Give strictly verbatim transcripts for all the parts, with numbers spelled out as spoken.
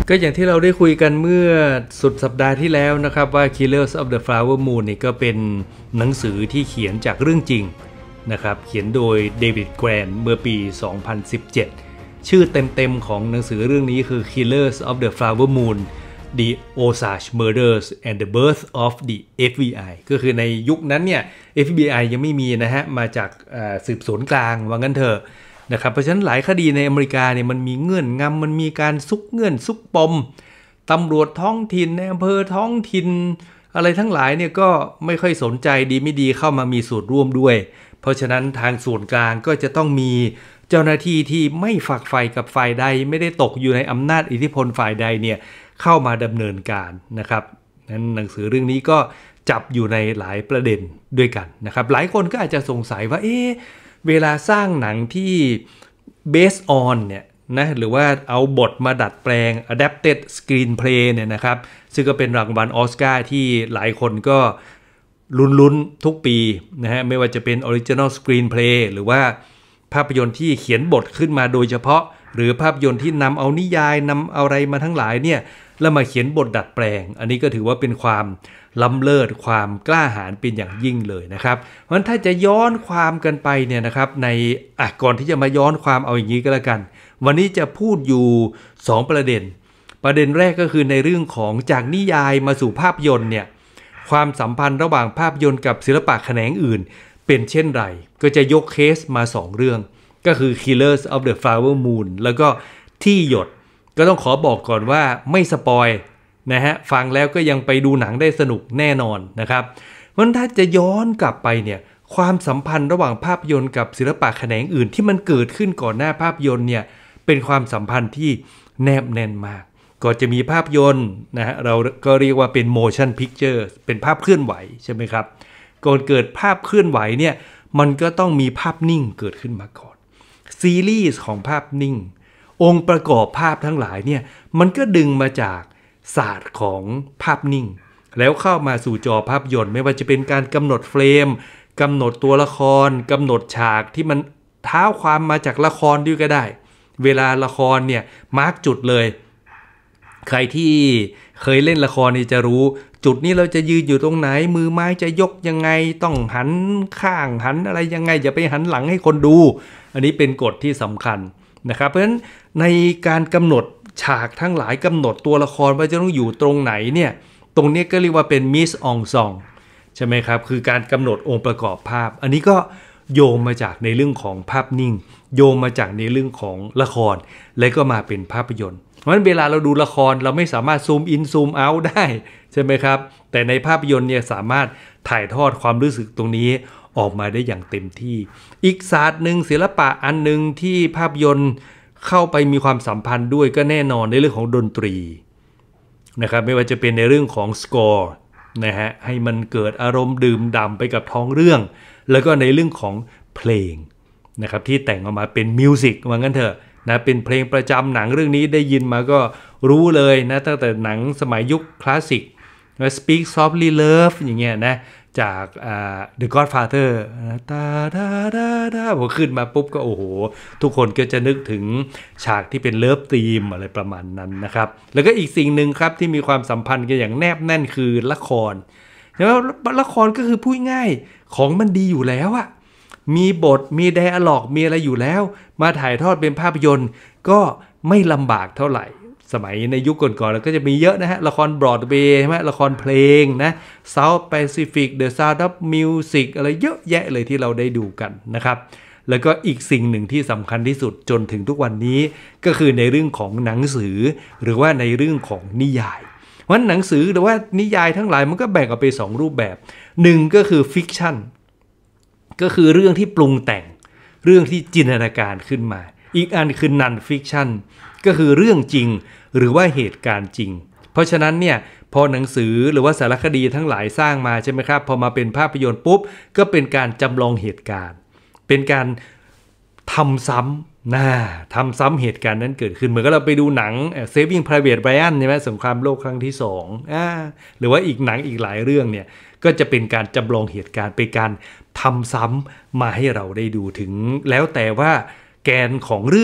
ก็อย่างที่เราได้คุยกันเมื่อสุดสัปดาห์ที่แล้วนะครับว่า Killers of the Flower Moon นี่ก็เป็นหนังสือที่เขียนจากเรื่องจริงนะครับเขียนโดยเดวิดแกรนเมื่อปี สองพันสิบเจ็ด ชื่อเต็มๆของหนังสือเรื่องนี้คือ Killers of the Flower Moon The Osage Murders and the Birth of the เอฟ บี ไอ ก็คือในยุคนั้นเนี่ย เอฟ บี ไอ ยังไม่มีนะฮะมาจากสืบสวนกลางว่างั้นเถอะนะครับเพราะฉะนั้นหลายคดีในอเมริกาเนี่ยมันมีเงื่อนงำมันมีการซุกเงื่อนซุกปมตำรวจท้องถิ่นในอำเภอท้องถิ่นอะไรทั้งหลายเนี่ยก็ไม่ค่อยสนใจดีไม่ดีเข้ามามีส่วนร่วมด้วยเพราะฉะนั้นทางส่วนกลางก็จะต้องมีเจ้าหน้าที่ที่ไม่ฝักใฝ่กับฝ่ายใดไม่ได้ตกอยู่ในอำนาจอิทธิพลฝ่ายใดเนี่ยเข้ามาดำเนินการนะครับนั้นหนังสือเรื่องนี้ก็จับอยู่ในหลายประเด็นด้วยกันนะครับหลายคนก็อาจจะสงสัยว่าเอ๊ะเวลาสร้างหนังที่ based on เนี่ยนะหรือว่าเอาบทมาดัดแปลง adapted screenplay เนี่ยนะครับซึ่งก็เป็นรางวัลออสการ์ที่หลายคนก็ลุ้นๆทุกปีนะฮะไม่ว่าจะเป็น original screenplay หรือว่าภาพยนตร์ที่เขียนบทขึ้นมาโดยเฉพาะหรือภาพยนตร์ที่นำเอานิยายนำเอาอะไรมาทั้งหลายเนี่ยแล้วมาเขียนบทดัดแปลงอันนี้ก็ถือว่าเป็นความล้ำเลิศความกล้าหาญเป็นอย่างยิ่งเลยนะครับเพราะฉะนั้นถ้าจะย้อนความกันไปเนี่ยนะครับในอ่ะก่อนที่จะมาย้อนความเอาอย่างนี้ก็แล้วกันวันนี้จะพูดอยู่สองประเด็นประเด็นแรกก็คือในเรื่องของจากนิยายมาสู่ภาพยนตร์เนี่ยความสัมพันธ์ระหว่างภาพยนตร์กับศิลปะแขนงอื่นเป็นเช่นไรก็จะยกเคสมาสองเรื่องก็คือ Killers of the Flower Moon แล้วก็ที่หยดก็ต้องขอบอกก่อนว่าไม่สปอยนะฮะฟังแล้วก็ยังไปดูหนังได้สนุกแน่นอนนะครับเพราะฉะนั้นถ้าจะย้อนกลับไปเนี่ยความสัมพันธ์ระหว่างภาพยนตร์กับศิลปะแขนงอื่นที่มันเกิดขึ้นก่อนหน้าภาพยนตร์เนี่ยเป็นความสัมพันธ์ที่แนบแน่นมากก็จะมีภาพยนตร์นะฮะเราก็เรียกว่าเป็น motion picture เป็นภาพเคลื่อนไหวใช่ไหมครับก่อนเกิดภาพเคลื่อนไหวเนี่ยมันก็ต้องมีภาพนิ่งเกิดขึ้นมาก่อนซีรีส์ของภาพนิ่งองค์ประกอบภาพทั้งหลายเนี่ยมันก็ดึงมาจากศาสตร์ของภาพนิ่งแล้วเข้ามาสู่จอภาพยนตร์ไม่ว่าจะเป็นการกำหนดเฟรมกำหนดตัวละครกำหนดฉากที่มันเท้าความมาจากละครด้วยก็ได้เวลาละครเนี่ยมาร์กจุดเลยใครที่เคยเล่นละครนี่จะรู้จุดนี้เราจะยืนอยู่ตรงไหนมือไม้จะยกยังไงต้องหันข้างหันอะไรยังไงอย่าไปหันหลังให้คนดูอันนี้เป็นกฎที่สำคัญนะครับเพราะฉะนั้นในการกำหนดฉากทั้งหลายกำหนดตัวละครว่าจะต้องอยู่ตรงไหนเนี่ยตรงนี้ก็เรียกว่าเป็นมิสอองซองใช่ไหมครับคือการกำหนดองค์ประกอบภาพอันนี้ก็โยงมาจากในเรื่องของภาพนิ่งโยงมาจากในเรื่องของละครและก็มาเป็นภาพยนตร์เพราะฉะนั้นเวลาเราดูละครเราไม่สามารถซูมอินซูมเอาท์ได้ใช่ไหมครับแต่ในภาพยนตร์เนี่ยสามารถถ่ายทอดความรู้สึกตรงนี้ออกมาได้อย่างเต็มที่อีกศาสตร์หนึ่งศิลปะอันหนึ่งที่ภาพยนตร์เข้าไปมีความสัมพันธ์ด้วยก็แน่นอนในเรื่องของดนตรีนะครับไม่ว่าจะเป็นในเรื่องของสกอร์นะฮะให้มันเกิดอารมณ์ดื่มด่ำไปกับท้องเรื่องแล้วก็ในเรื่องของเพลงนะครับที่แต่งออกมาเป็นมิวสิกว่างั้นเถอะนะเป็นเพลงประจำหนังเรื่องนี้ได้ยินมาก็รู้เลยนะตั้งแต่หนังสมัยยุคคลาสสิก Speak Softly Love อย่างเงี้ยนะจาก The Godfather ตาดาดาดาพอขึ้นมาปุ๊บก็โอ้โหทุกคนก็จะนึกถึงฉากที่เป็นเลิฟธีมอะไรประมาณนั้นนะครับแล้วก็อีกสิ่งหนึ่งครับที่มีความสัมพันธ์กันอย่างแนบแน่นคือละครแล้วละครก็คือพูดง่ายของมันดีอยู่แล้วอะมีบทมีไดอะล็อกมีอะไรอยู่แล้วมาถ่ายทอดเป็นภาพยนตร์ก็ไม่ลำบากเท่าไหร่สมัยในยุคก่อนๆแล้วก็จะมีเยอะนะฮะละครบรอดเวย์ใช่ไหมละครเพลงนะ South Pacific The Sound of Music อะไรเยอะแยะเลยที่เราได้ดูกันนะครับแล้วก็อีกสิ่งหนึ่งที่สำคัญที่สุดจนถึงทุกวันนี้ก็คือในเรื่องของหนังสือหรือว่าในเรื่องของนิยายเพราะหนังสือหรือว่านิยายทั้งหลายมันก็แบ่งออกเป็นสองรูปแบบหนึ่งก็คือฟิกชันก็คือเรื่องที่ปรุงแต่งเรื่องที่จินตนาการขึ้นมาอีกอันคือนันฟิกชันก็คือเรื่องจริงหรือว่าเหตุการณ์จริงเพราะฉะนั้นเนี่ยพอหนังสือหรือว่าสารคดีทั้งหลายสร้างมาใช่ไหมครับพอมาเป็นภาพยนตร์ปุ๊บก็เป็นการจำลองเหตุการณ์เป็นการทำซ้ำนะทำซ้ำเหตุการณ์นั้นเกิดขึ้นเหมือนกับเราไปดูหนัง Saving Private Ryan ใช่ไหมสงครามโลกครั้งที่สองอ่าหรือว่าอีกหนังอีกหลายเรื่องเนี่ยก็จะเป็นการจำลองเหตุการณ์เป็นการทำซ้ำมาให้เราได้ดูถึงแล้วแต่ว่าแกนของเรื่อง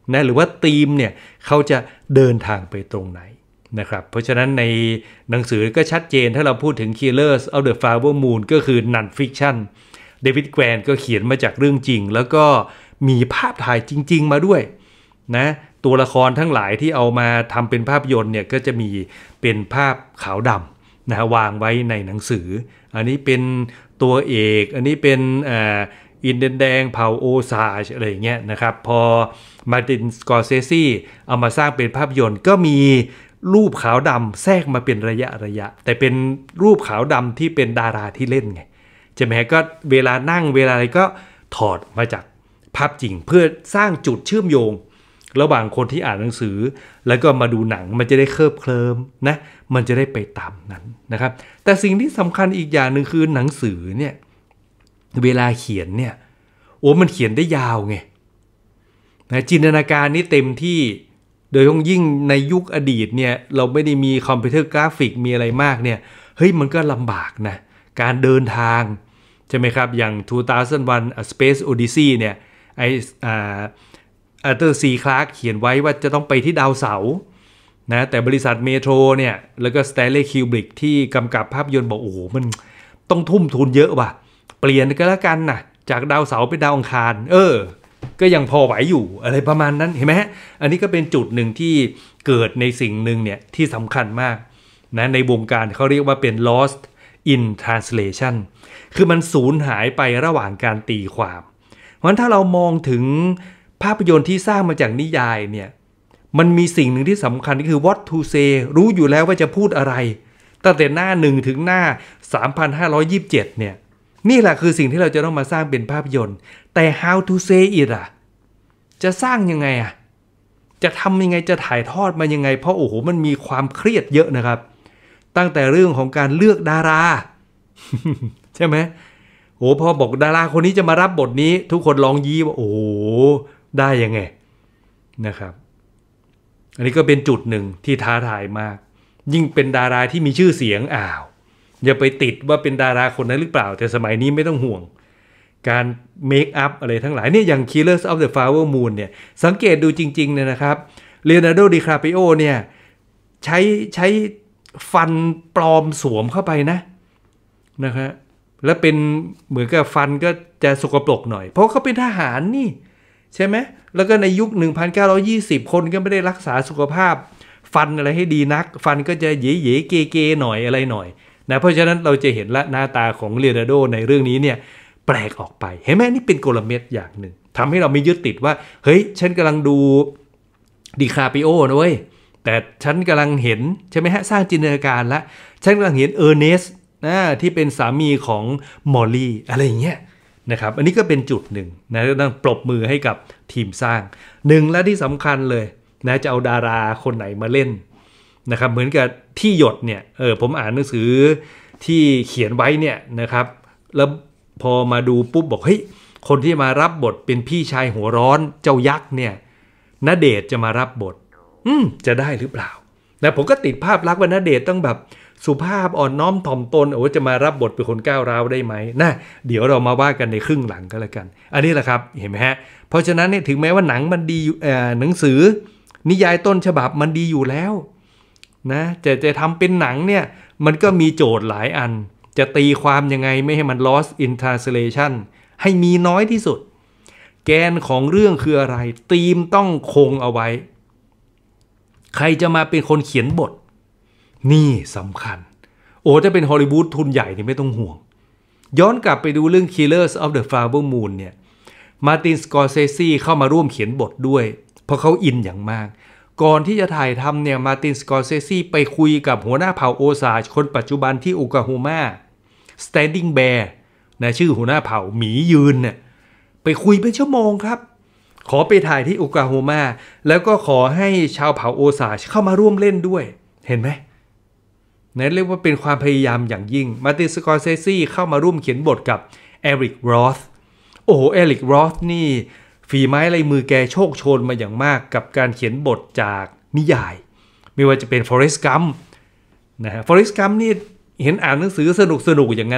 นะหรือว่าธีมเนี่ยเขาจะเดินทางไปตรงไหนนะครับเพราะฉะนั้นในหนังสือก็ชัดเจนถ้าเราพูดถึง Killers of the Flower Moon ก็คือ non-fiction เดวิดแกรนก็เขียนมาจากเรื่องจริงแล้วก็มีภาพถ่ายจริงๆมาด้วยนะตัวละครทั้งหลายที่เอามาทำเป็นภาพยนตร์เนี่ยก็จะมีเป็นภาพขาวดำนะฮะวางไว้ในหนังสืออันนี้เป็นตัวเอกอันนี้เป็นอ่าอินเดียนแดงเผ่าโอซาจอะไรอย่างเงี้ยนะครับพอมาร์ตินสกอร์เซซีเอามาสร้างเป็นภาพยนตร์ก็มีรูปขาวดำแทรกมาเป็นระยะระยะแต่เป็นรูปขาวดำที่เป็นดาราที่เล่นไงใช่ไหมก็เวลานั่งเวลาอะไรก็ถอดมาจากภาพจริงเพื่อสร้างจุดเชื่อมโยงระหว่างคนที่อ่านหนังสือแล้วก็มาดูหนังมันจะได้เคลิบเคลิ้มนะมันจะได้ไปตามนั้นนะครับแต่สิ่งที่สำคัญอีกอย่างหนึ่งคือหนังสือเนี่ยเวลาเขียนเนี่ยโอ้มันเขียนได้ยาวไงนะจินตนาการนี่เต็มที่โดยยิ่งในยุคอดีตเนี่ยเราไม่ได้มีคอมพิวเตอร์กราฟิกมีอะไรมากเนี่ยเฮ้ยมันก็ลำบากนะการเดินทางใช่ไหมครับอย่างสองพันวัน A Space Odyssey เนี่ยไออ่าอาร์เธอร์ซีคลาร์กเขียนไว้ว่าจะต้องไปที่ดาวเสาร์นะแต่บริษัทเมโทรเนี่ยแล้วก็สแตนลีย์คิวบริกที่กำกับภาพยนตร์บอกโอ้โหมันต้องทุ่มทุนเยอะว่ะเปลี่ยนก็แล้วกันนะจากดาวเสาร์ไปดาวอังคารเออก็ยังพอไหวอยู่อะไรประมาณนั้นเห็นไหมฮะอันนี้ก็เป็นจุดหนึ่งที่เกิดในสิ่งหนึ่งเนี่ยที่สำคัญมากนะในวงการเขาเรียกว่าเป็น lost in translation คือมันสูญหายไประหว่างการตีความเพราะฉะนั้นถ้าเรามองถึงภาพยนตร์ที่สร้างมาจากนิยายเนี่ยมันมีสิ่งหนึ่งที่สำคัญก็คือ what to say รู้อยู่แล้วว่าจะพูดอะไรตั้งแต่หน้าหนึ่งถึงหน้า สามพันห้าร้อยยี่สิบเจ็ด เนี่ยนี่แหละคือสิ่งที่เราจะต้องมาสร้างเป็นภาพยนตร์แต่ how to say it อ่ะจะสร้างยังไงอ่ะจะทำยังไงจะถ่ายทอดมายังไงเพราะโอ้โหมันมีความเครียดเยอะนะครับตั้งแต่เรื่องของการเลือกดารา ใช่ไหมโอ้พอบอกดาราคนนี้จะมารับบทนี้ทุกคนร้องยี้ว่าโอ้ได้ยังไงนะครับอันนี้ก็เป็นจุดหนึ่งที่ท้าทายมากยิ่งเป็นดาราที่มีชื่อเสียงอ้าวอย่าไปติดว่าเป็นดาราคนนั้นหรือเปล่าแต่สมัยนี้ไม่ต้องห่วงการเมคอัพอะไรทั้งหลายเนี่ยอย่าง Killers of the Flower Moon เนี่ยสังเกตดูจริงๆเนี่ยนะครับเลโอนาร์โด ดิคาปิโอเนี่ยใช้ใช้ฟันปลอมสวมเข้าไปนะนะครับแล้วเป็นเหมือนกับฟันก็จะสกปรกหน่อยเพราะเขาเป็นทหารนี่ใช่ไหมแล้วก็ในยุคหนึ่งพันเก้าร้อยยี่สิบคนก็ไม่ได้รักษาสุขภาพฟันอะไรให้ดีนักฟันก็จะเย่ๆเกๆหน่อยอะไรหน่อยนะเพราะฉะนั้นเราจะเห็นละหน้าตาของเลโอนาร์โดในเรื่องนี้เนี่ยแปลกออกไปเห็นไหมนี่เป็นกลเม็ดอย่างหนึ่งทำให้เราไม่ยึดติดว่าเฮ้ยฉันกำลังดูดิคาปิโอนะเว้ยแต่ฉันกำลังเห็นใช่ไหมฮะสร้างจินตนาการละฉันกำลังเห็นเออร์เนสนะที่เป็นสามีของมอลลี่อะไรอย่างเงี้ยนะครับอันนี้ก็เป็นจุดหนึ่งนะต้องปรบมือให้กับทีมสร้างหนึ่งและที่สำคัญเลยนะจะเอาดาราคนไหนมาเล่นนะครับเหมือนกับที่หยดเนี่ยเออผมอ่านหนังสือที่เขียนไว้เนี่ยนะครับแล้วพอมาดูปุ๊บบอกเฮ้ยคนที่มารับบทเป็นพี่ชายหัวร้อนเจ้ายักษ์เนี่ยณเดชน์จะมารับบทอืมจะได้หรือเปล่านะผมก็ติดภาพลักษณ์ว่าณเดชน์ต้องแบบสุภาพอ่อนน้อมถ่อมตนโอ้จะมารับบทเป็นคนก้าวร้าวได้ไหมนะเดี๋ยวเรามาว่ากันในครึ่งหลังก็แล้วกันอันนี้แหละครับเห็นไหมฮะเพราะฉะนั้นเนี่ยถึงแม้ว่าหนังมันดีเอ่อหนังสือนิยายต้นฉบับมันดีอยู่แล้วนะจะจะทำเป็นหนังเนี่ยมันก็มีโจทย์หลายอันจะตีความยังไงไม่ให้มัน lost in translation ให้มีน้อยที่สุดแกนของเรื่องคืออะไรธีมต้องคงเอาไว้ใครจะมาเป็นคนเขียนบทนี่สำคัญโอ้ถ้าเป็นฮอลลีวูดทุนใหญ่นี่ไม่ต้องห่วงย้อนกลับไปดูเรื่อง Killers of the Flower Moon เนี่ยมาร์ติน สกอร์เซซีเข้ามาร่วมเขียนบทด้วยเพราะเขาอินอย่างมากก่อนที่จะถ่ายทำเนี่ยมาร์ติน สกอร์เซซีไปคุยกับหัวหน้าเผ่าโอซาจคนปัจจุบันที่โอกลาโฮมา Standing Bear นะชื่อหัวหน้าเผ่าหมียืนเนี่ยไปคุยเป็นชั่วโมงครับขอไปถ่ายที่โอกลาโฮมาแล้วก็ขอให้ชาวเผ่าโอซาจเข้ามาร่วมเล่นด้วยเห็นไหมนั่นเรียกว่าเป็นความพยายามอย่างยิ่งมาร์ติน สกอร์เซซีเข้ามาร่วมเขียนบทกับเอริก โรธโอ้โหเอริก โรธนี่ฝีไม้ลายมือแกโชคโชนมาอย่างมากกับการเขียนบทจากนิยายไม่ว่าจะเป็น Forrest Gump นะฮะ Forrest Gump นี่เห็นอ่านหนังสือสนุกสนุกอย่างนั้นน่ะ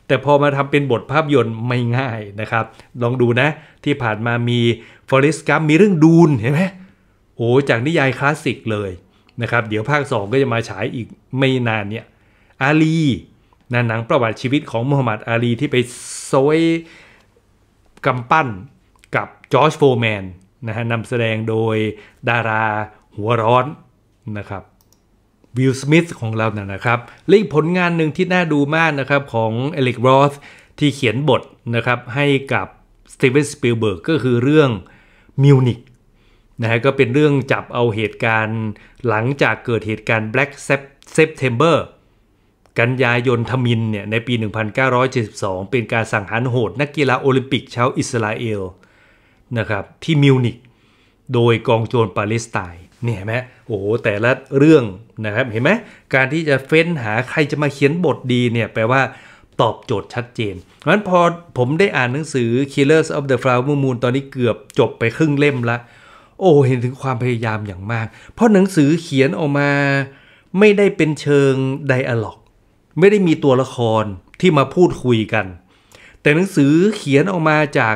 แต่พอมาทำเป็นบทภาพยนตร์ไม่ง่ายนะครับลองดูนะที่ผ่านมามี Forrest Gump มีเรื่องดูนเห็นไหมโอ้จากนิยายคลาสสิกเลยนะครับเดี๋ยวภาคสองก็จะมาฉายอีกไม่นานเนี่ยอาลีนะหนังประวัติชีวิตของมูฮัมหมัดอาลีที่ไปโซยกำปั้นกับจอร์จโฟร์แมนนะฮะนำแสดงโดยดาราหัวร้อนนะครับวิล สมิธของเรานะนะครับและอีกผลงานหนึ่งที่น่าดูมากนะครับของเอลิก โรธที่เขียนบทนะครับให้กับสตีเวน สปิลเบิร์กก็คือเรื่องมิวนิกนะฮะก็เป็นเรื่องจับเอาเหตุการณ์หลังจากเกิดเหตุการณ์ Black September กันยายนทมิฬเนี่ยในปี หนึ่งพันเก้าร้อยเจ็ดสิบสอง เป็นการสังหารโหดนักกีฬาโอลิมปิกชาวอิสราเอลนะครับที่มิวนิกโดยกองโจรปาเลสไตน์เนี่ยเห็นไหมโอ้โหแต่ละเรื่องนะครับเห็นไหมการที่จะเฟ้นหาใครจะมาเขียนบทดีเนี่ยแปลว่าตอบโจทย์ชัดเจนเพราะฉะนั้นพอผมได้อ่านหนังสือ Killers of the Flower Moon ตอนนี้เกือบจบไปครึ่งเล่มละโอ้เห็นถึงความพยายามอย่างมากเพราะหนังสือเขียนออกมาไม่ได้เป็นเชิงไดอะล็อกไม่ได้มีตัวละครที่มาพูดคุยกันแต่หนังสือเขียนออกมาจาก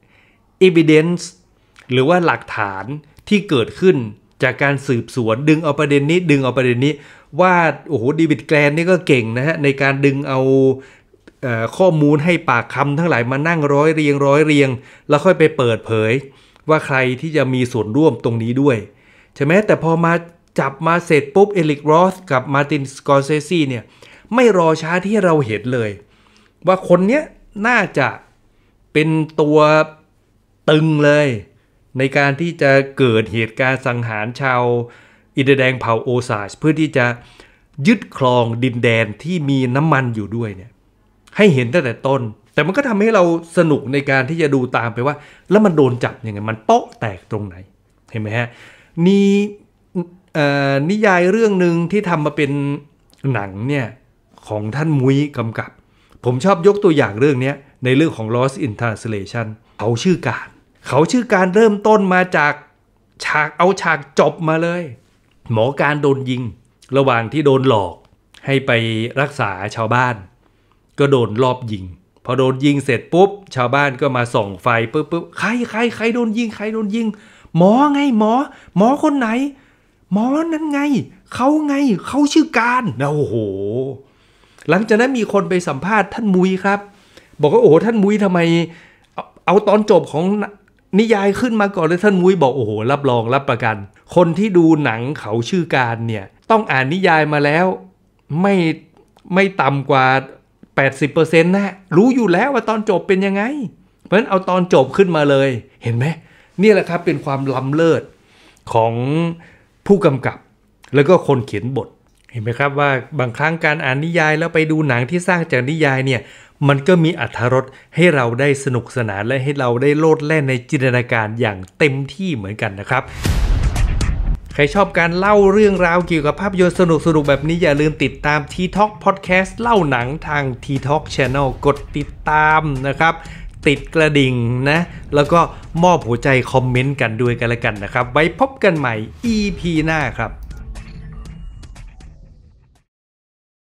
evidence หรือว่าหลักฐานที่เกิดขึ้นจากการสืบสวนดึงเอาประเด็นนี้ดึงเอาประเด็นนี้ว่าโอ้โหเดวิดแกลนนี่ก็เก่งนะฮะในการดึงเอาเอ่อข้อมูลให้ปากคำทั้งหลายมานั่งร้อยเรียงร้อยเรียงแล้วค่อยไปเปิดเผยว่าใครที่จะมีส่วนร่วมตรงนี้ด้วยใช่ไหมแต่พอมาจับมาเสร็จปุ๊บเอลิก โรธกับมาร์ติน สกอร์เซซีเนี่ยไม่รอช้าที่เราเห็นเลยว่าคนเนี้ยน่าจะเป็นตัวตึงเลยในการที่จะเกิดเหตุการณ์สังหารชาวอินเดียแดงเผ่าโอซาจเพื่อที่จะยึดครองดินแดนที่มีน้ำมันอยู่ด้วยเนี่ยให้เห็นตั้งแต่ต้นแต่มันก็ทำให้เราสนุกในการที่จะดูตามไปว่าแล้วมันโดนจับยังไงมันโป๊ะแตกตรงไหนเห็นไหมฮะนี่นิยายเรื่องหนึ่งที่ทำมาเป็นหนังเนี่ยของท่านมุ้ยกำกับผมชอบยกตัวอย่างเรื่องนี้ในเรื่องของ Lost in Translation เขาชื่อการเขาชื่อการเริ่มต้นมาจากฉากเอาฉากจบมาเลยหมอการโดนยิงระหว่างที่โดนหลอกให้ไปรักษาชาวบ้านก็โดนรอบยิงพอโดนยิงเสร็จปุ๊บชาวบ้านก็มาส่องไฟปุ๊บปุ๊บใครใครใครโดนยิงใครโดนยิงหมอไงหมอหมอคนไหนหมอนั้นไงเขาไงเขาชื่อการนะโอ้โหหลังจากนั้นมีคนไปสัมภาษณ์ท่านมุ้ยครับบอกว่าโอ้โหท่านมุ้ยทำไมเอาเอาตอนจบของนิยายขึ้นมาก่อนเลยท่านมุ้ยบอกโอ้โหรับรองรับประกันคนที่ดูหนังเขาชื่อการเนี่ยต้องอ่านนิยายมาแล้วไม่ไม่ต่ำกว่า แปดสิบเปอร์เซ็นต์ นะรู้อยู่แล้วว่าตอนจบเป็นยังไงเพราะฉะนั้นเอาตอนจบขึ้นมาเลยเห็นไหมนี่แหละครับเป็นความล้ำเลิศของผู้กำกับแล้วก็คนเขียนบทเห็นไหมครับว่าบางครั้งการอ่านนิยายแล้วไปดูหนังที่สร้างจากนิยายเนี่ยมันก็มีอรรถรสให้เราได้สนุกสนานและให้เราได้โลดแล่นในจินตนาการอย่างเต็มที่เหมือนกันนะครับใครชอบการเล่าเรื่องราวเกี่ยวกับภาพยนตร์สนุกๆแบบนี้อย่าลืมติดตาม ที ทอล์ก Podcast เล่าหนังทาง ที ทอล์ก Channel กดติดตามนะครับติดกระดิ่งนะแล้วก็มอบหัวใจคอมเมนต์กันด้วยกันละกันนะครับไว้พบกันใหม่ อี พี หน้าครับ